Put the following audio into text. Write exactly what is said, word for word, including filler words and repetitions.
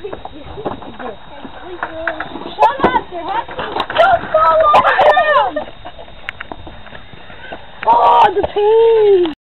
Shut up, you're happy. Don't fall on the ground! Oh, the pain!